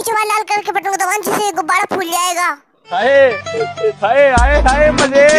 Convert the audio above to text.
पीछे वाला लाल कलर के बटन को दबाने से गुब्बारा फूल जाएगा। हाय हाय हाय हाय मजे।